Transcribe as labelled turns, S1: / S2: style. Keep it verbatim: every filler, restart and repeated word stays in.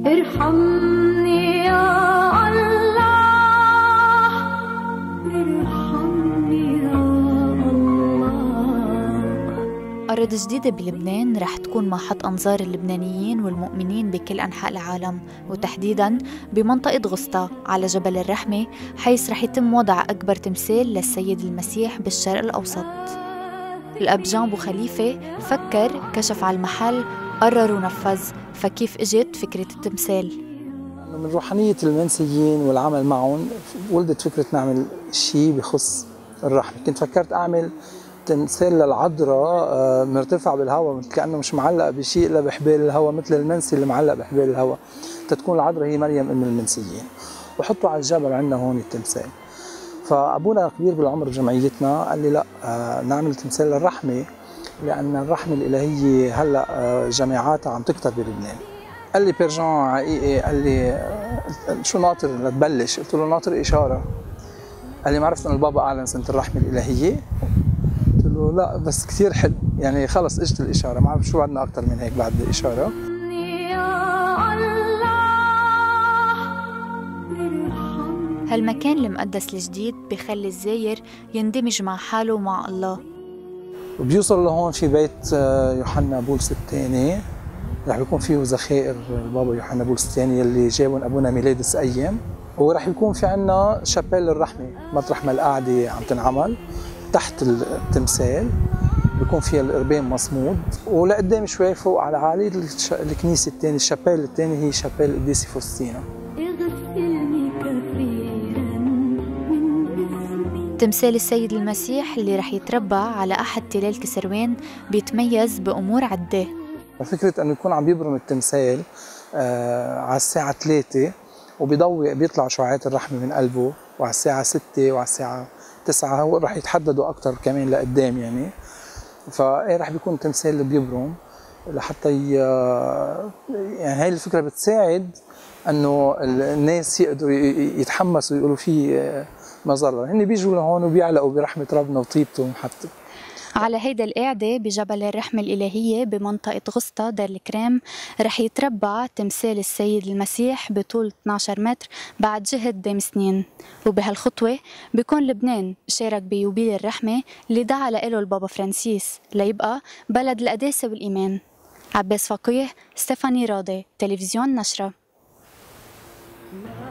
S1: ارحمني يا الله، ارحمني يا الله.
S2: أرض جديدة بلبنان رح تكون محط أنظار اللبنانيين والمؤمنين بكل أنحاء العالم، وتحديداً بمنطقة غسطى على جبل الرحمة، حيث رح يتم وضع أكبر تمثال للسيد المسيح بالشرق الأوسط. الأب جان بو خليفة فكر، كشف على المحل، قرر ونفذ. فكيف إجت فكرة التمثال؟
S3: من روحانية المنسيين والعمل معهم ولدت فكرة نعمل شيء بخص الرحمة. كنت فكرت أعمل تمثال للعذراء مرتفع بالهواء، كأنه مش معلق بشيء إلا بحبال الهواء، مثل المنسي اللي معلق بحبال الهواء، تتكون العذراء هي مريم أم المنسيين، وحطوا على الجبل عندنا هون التمثال. فأبونا كبير بالعمر بجمعيتنا قال لي لا، نعمل تمثال للرحمة، لأن الرحمة الإلهية هلأ جماعاتها عم تكتر بلبنان. قال لي بيرجان حقيقي، قال لي شو ناطر لتبلش؟ قلت له ناطر إشارة. قال لي ما عرفت أن البابا أعلن سنة الرحمة الإلهية؟ قلت له لا، بس كثير حلو، يعني خلص اجت الإشارة، ما بعرف شو بدنا أكثر من هيك بعد الإشارة.
S2: هالمكان المقدس الجديد بخلي الزاير يندمج مع حاله ومع الله.
S3: وبيوصل لهون في بيت يوحنا بولس الثاني، رح بيكون فيه ذخائر البابا يوحنا بولس الثاني اللي جابهم ابونا ميلادس ايام، ورح يكون في عندنا شابيل الرحمه، مطرح ما القعده عم تنعمل تحت التمثال، بيكون فيها القربان مصمود، ولقدام شوي فوق على عالي الكنيسه الثانيه، الشابيل الثاني هي شابيل القديسه فوستينا.
S2: تمثال السيد المسيح اللي رح يتربع على أحد تلال كسروان بيتميز بأمور عدة.
S3: فكرة أنه يكون عم بيبرم التمثال آه على الساعة ثلاثة وبيضوي بيطلع شعاعات الرحمة من قلبه، وعلى الساعة ستة وعلى الساعة تسعة هو رح يتحددوا أكثر كمان لقدام يعني. فإيه رح بيكون تمثال اللي بيبرم لحتى ي... يعني هاي الفكرة بتساعد أنه الناس يقدروا يتحمسوا ويقولوا فيه مظلة، هن بيجوا لهون وبيعلقوا برحمة ربنا وطيبته ومحبته.
S2: على هيدا القاعدة بجبل الرحمة الإلهية بمنطقة غسطى دار الكرام رح يتربع تمثال السيد المسيح بطول اثنعش متر بعد جهد دام سنين، وبهالخطوة بيكون لبنان شارك بيوبيل الرحمة اللي دعا له البابا فرانسيس ليبقى بلد القداسة والإيمان. عباس فقيه، ستيفاني راضي، تلفزيون نشرة.